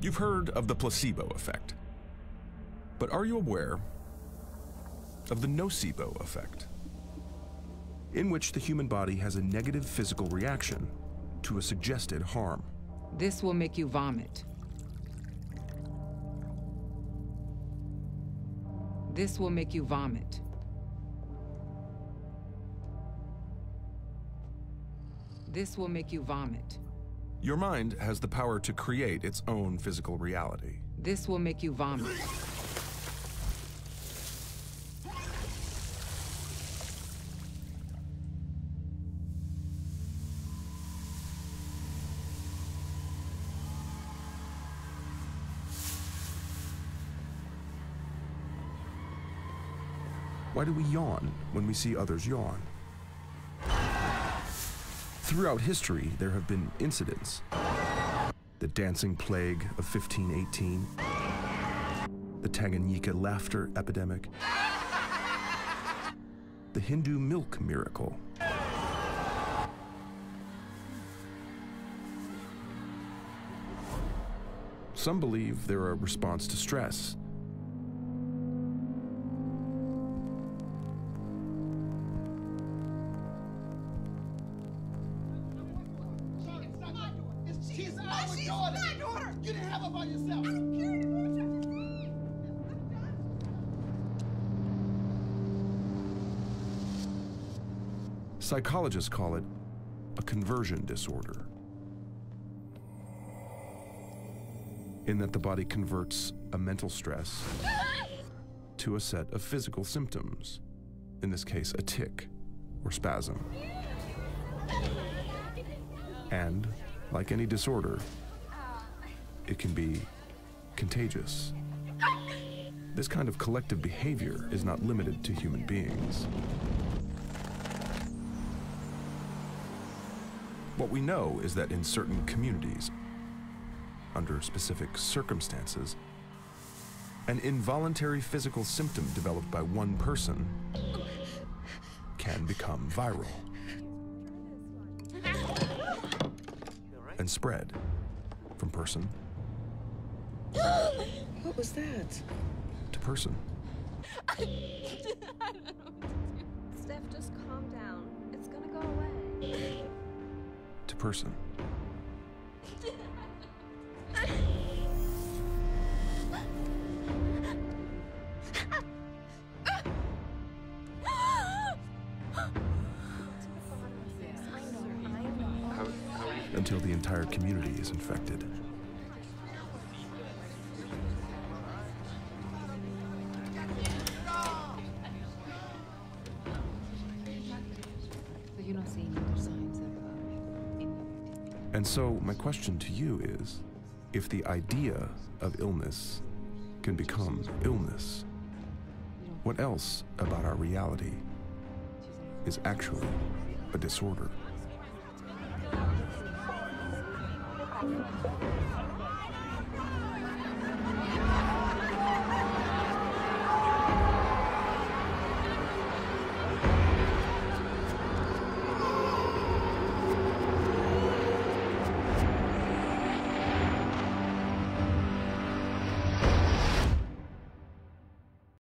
You've heard of the placebo effect. But are you aware of the nocebo effect, in which the human body has a negative physical reaction to a suggested harm? This will make you vomit. This will make you vomit. This will make you vomit. Your mind has the power to create its own physical reality. This will make you vomit. Why do we yawn when we see others yawn? Throughout history, there have been incidents. The dancing plague of 1518, the Tanganyika laughter epidemic, the Hindu milk miracle. Some believe they're a response to stress. She's our daughter. You didn't have her by yourself. Psychologists call it a conversion disorder, in that the body converts a mental stress to a set of physical symptoms, in this case, a tic or spasm. And, like any disorder, it can be contagious. This kind of collective behavior is not limited to human beings. What we know is that in certain communities, under specific circumstances, an involuntary physical symptom developed by one person can become viral and spread from person What was that? to person. I don't know what to do. Steph, just calm down. It's gonna go away. To person. Until the entire community is infected. So you're not seeing other signs of And so my question to you is, if the idea of illness can become illness, what else about our reality is actually a disorder?